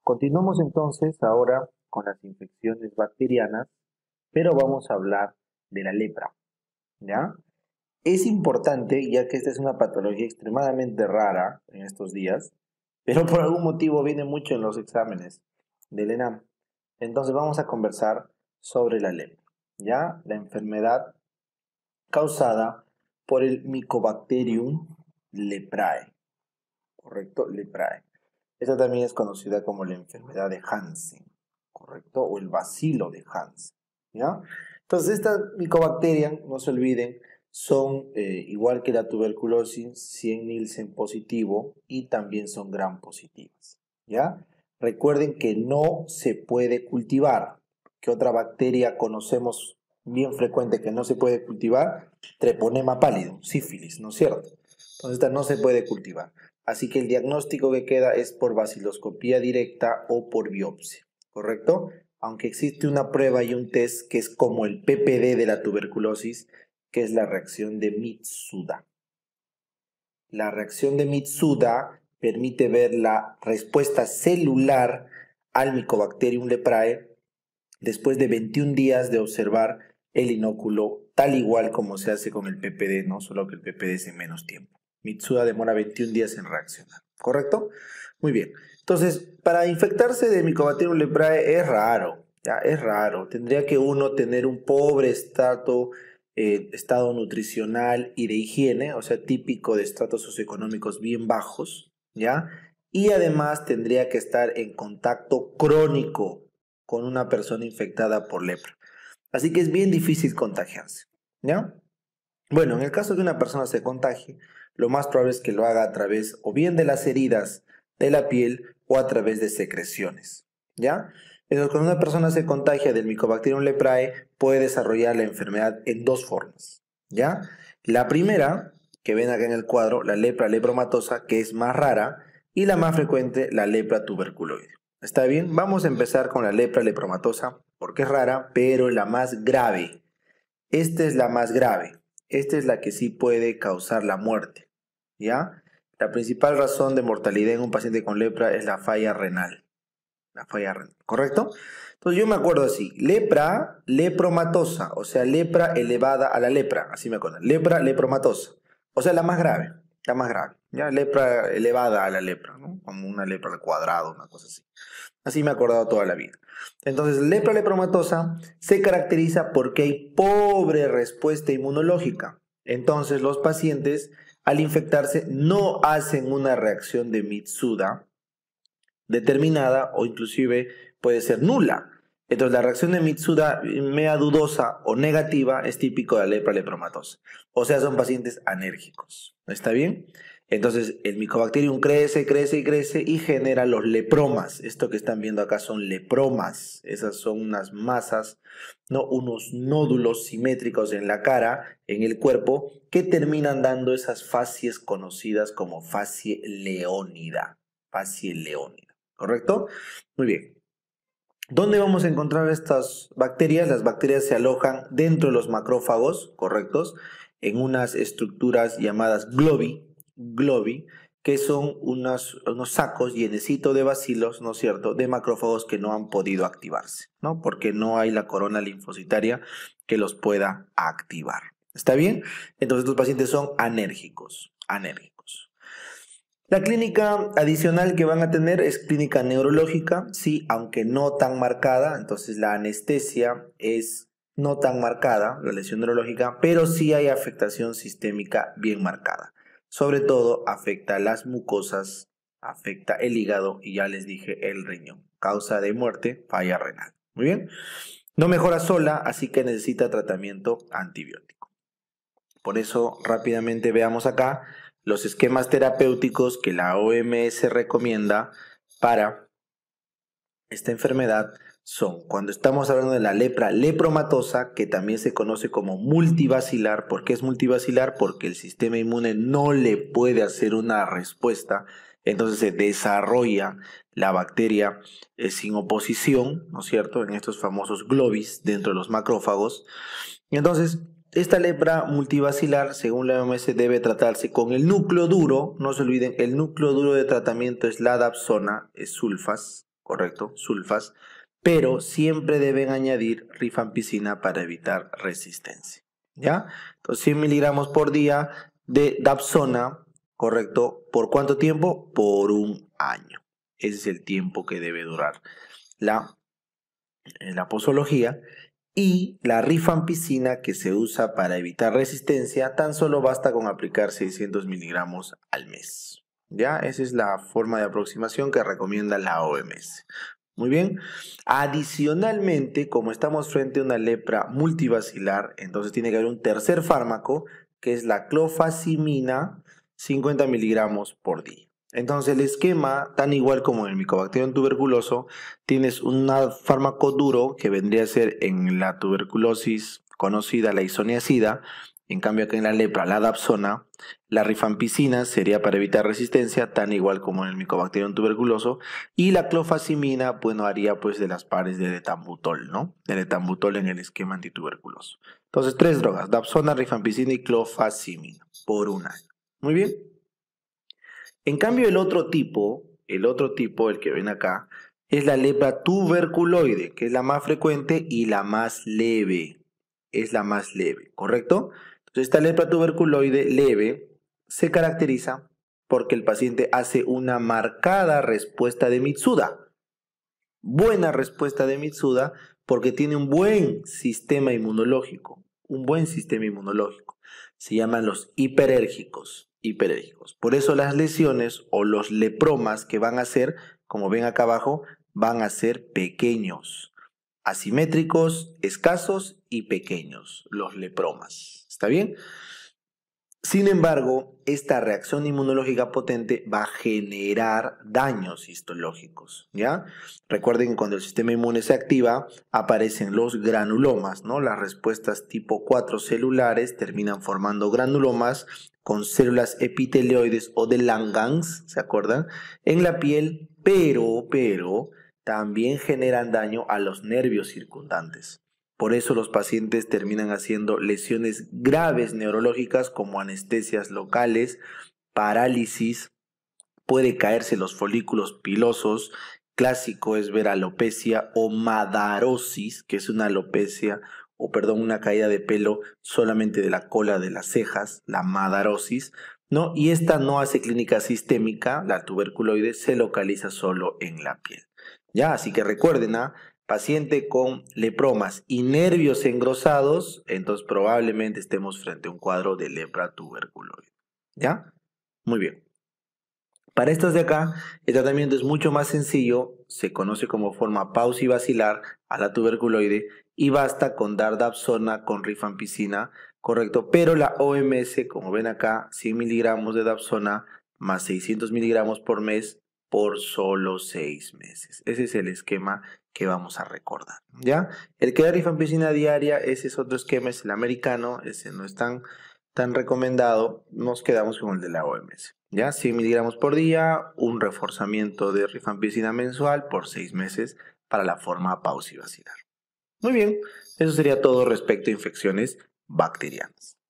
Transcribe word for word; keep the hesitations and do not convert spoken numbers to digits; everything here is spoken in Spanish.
Continuamos entonces ahora con las infecciones bacterianas, pero vamos a hablar de la lepra, ¿ya? Es importante, ya que esta es una patología extremadamente rara en estos días, pero por algún motivo viene mucho en los exámenes del ENAM. Entonces vamos a conversar sobre la lepra, ¿ya? La enfermedad causada por el Mycobacterium leprae, ¿correcto? Leprae. Esta también es conocida como la enfermedad de Hansen, ¿correcto? O el bacilo de Hansen, ¿ya? Entonces, estas micobacterias, no se olviden, son eh, igual que la tuberculosis, cien Nielsen positivo y también son gram positivas, ¿ya? Recuerden que no se puede cultivar. ¿Qué otra bacteria conocemos bien frecuente que no se puede cultivar? Treponema pálido, sífilis, ¿no es cierto? Entonces, esta no se puede cultivar. Así que el diagnóstico que queda es por vaciloscopía directa o por biopsia, ¿correcto? Aunque existe una prueba y un test que es como el P P D de la tuberculosis, que es la reacción de Mitsuda. La reacción de Mitsuda permite ver la respuesta celular al Mycobacterium leprae después de veintiún días de observar el inóculo, tal igual como se hace con el P P D, ¿no? Solo que el P P D es en menos tiempo. Mitsuda demora veintiún días en reaccionar, ¿correcto? Muy bien. Entonces, para infectarse de Mycobacterium leprae es raro, ¿ya? Es raro. Tendría que uno tener un pobre estado, eh, estado nutricional y de higiene, o sea, típico de estratos socioeconómicos bien bajos, ¿ya? Y además tendría que estar en contacto crónico con una persona infectada por lepra. Así que es bien difícil contagiarse, ¿ya? Bueno, en el caso de que una persona se contagie, lo más probable es que lo haga a través o bien de las heridas de la piel o a través de secreciones, ¿ya? Entonces, cuando una persona se contagia del Mycobacterium leprae, puede desarrollar la enfermedad en dos formas, ¿ya? La primera, que ven acá en el cuadro, la lepra lepromatosa, que es más rara, y la más frecuente, la lepra tuberculoide. ¿Está bien? Vamos a empezar con la lepra lepromatosa, porque es rara, pero la más grave. Esta es la más grave. Esta es la que sí puede causar la muerte, ¿ya? La principal razón de mortalidad en un paciente con lepra es la falla renal. La falla renal, ¿correcto? Entonces yo me acuerdo así, lepra lepromatosa, o sea, lepra elevada a la lepra, así me acuerdo, lepra lepromatosa, o sea, la más grave, la más grave, ¿ya? Lepra elevada a la lepra, ¿no? Como una lepra al cuadrado, una cosa así. Así me he acordado toda la vida. Entonces, lepra lepromatosa se caracteriza porque hay pobre respuesta inmunológica. Entonces, los pacientes, al infectarse, no hacen una reacción de Mitsuda determinada o inclusive puede ser nula. Entonces, la reacción de Mitsuda media dudosa o negativa es típico de la lepra lepromatosa. O sea, son pacientes anérgicos. ¿Está bien? Entonces, el Mycobacterium crece, crece y crece y genera los lepromas. Esto que están viendo acá son lepromas. Esas son unas masas, ¿no? Unos nódulos simétricos en la cara, en el cuerpo, que terminan dando esas facies conocidas como facie leónida. Facie leónida. ¿Correcto? Muy bien. ¿Dónde vamos a encontrar estas bacterias? Las bacterias se alojan dentro de los macrófagos, ¿correctos? En unas estructuras llamadas globi, globi, que son unos, unos sacos llenecitos de bacilos, ¿no es cierto?, de macrófagos que no han podido activarse, ¿no? Porque no hay la corona linfocitaria que los pueda activar. ¿Está bien? Entonces estos pacientes son anérgicos, anérgicos. La clínica adicional que van a tener es clínica neurológica, sí, aunque no tan marcada, entonces la anestesia es no tan marcada, la lesión neurológica, pero sí hay afectación sistémica bien marcada. Sobre todo afecta las mucosas, afecta el hígado y ya les dije el riñón. Causa de muerte, falla renal. Muy bien. No mejora sola, así que necesita tratamiento antibiótico. Por eso rápidamente veamos acá los esquemas terapéuticos que la O M S recomienda para esta enfermedad son, cuando estamos hablando de la lepra lepromatosa, que también se conoce como multivacilar. ¿Por qué es multivacilar? Porque el sistema inmune no le puede hacer una respuesta, entonces se desarrolla la bacteria eh, sin oposición, ¿no es cierto?, en estos famosos globis dentro de los macrófagos. Y entonces, esta lepra multivacilar, según la O M S, debe tratarse con el núcleo duro. No se olviden, el núcleo duro de tratamiento es la dapsona, es sulfas, correcto, sulfas, pero siempre deben añadir rifampicina para evitar resistencia, ¿ya? Entonces cien miligramos por día de dapsona, correcto, ¿por cuánto tiempo? Por un año. Ese es el tiempo que debe durar la, la posología. Y la rifampicina, que se usa para evitar resistencia, tan solo basta con aplicar seiscientos miligramos al mes. ¿Ya? Esa es la forma de aproximación que recomienda la O M S. Muy bien. Adicionalmente, como estamos frente a una lepra multivacilar, entonces tiene que haber un tercer fármaco, que es la clofazimina, cincuenta miligramos por día. Entonces el esquema, tan igual como en el Mycobacterium tuberculoso, tienes un fármaco duro que vendría a ser en la tuberculosis conocida la isoniazida, en cambio acá en la lepra la dapsona, la rifampicina sería para evitar resistencia, tan igual como en el Mycobacterium tuberculoso, y la clofazimina, bueno, haría pues de las pares del etambutol, ¿no? Del etambutol en el esquema antituberculoso. Entonces tres drogas, dapsona, rifampicina y clofazimina, por un año. Muy bien. En cambio, el otro tipo, el otro tipo, el que ven acá, es la lepra tuberculoide, que es la más frecuente y la más leve. Es la más leve, ¿correcto? Entonces, esta lepra tuberculoide leve se caracteriza porque el paciente hace una marcada respuesta de Mitsuda. Buena respuesta de Mitsuda porque tiene un buen sistema inmunológico. Un buen sistema inmunológico. Se llaman los hiperérgicos. hiperérgicos. Por eso las lesiones o los lepromas que van a ser, como ven acá abajo, van a ser pequeños, asimétricos, escasos y pequeños, los lepromas. ¿Está bien? Sin embargo, esta reacción inmunológica potente va a generar daños histológicos, ¿ya? Recuerden que cuando el sistema inmune se activa, aparecen los granulomas, ¿no? Las respuestas tipo cuatro celulares terminan formando granulomas con células epitelioides o de Langerhans, ¿se acuerdan? En la piel, pero, pero, también generan daño a los nervios circundantes. Por eso los pacientes terminan haciendo lesiones graves neurológicas como anestesias locales, parálisis, puede caerse los folículos pilosos, clásico es ver alopecia o madarosis, que es una alopecia o perdón, una caída de pelo solamente de la cola de las cejas, la madarosis, ¿no? Y esta no hace clínica sistémica, la tuberculoide se localiza solo en la piel. Ya, así que recuerden, ¿ah? Paciente con lepromas y nervios engrosados, entonces probablemente estemos frente a un cuadro de lepra tuberculoide. ¿Ya? Muy bien. Para estos de acá, el tratamiento es mucho más sencillo, se conoce como forma pausivacilar a la tuberculoide y basta con dar dapsona con rifampicina, correcto, pero la O M S, como ven acá, cien miligramos de dapsona más seiscientos miligramos por mes por solo seis meses. Ese es el esquema que vamos a recordar, ¿ya? El que da rifampicina diaria, ese es otro esquema, es el americano, ese no es tan, tan recomendado, nos quedamos con el de la O M S, ¿ya? cien miligramos por día, un reforzamiento de rifampicina mensual por seis meses para la forma pausivacilar. Muy bien, eso sería todo respecto a infecciones bacterianas.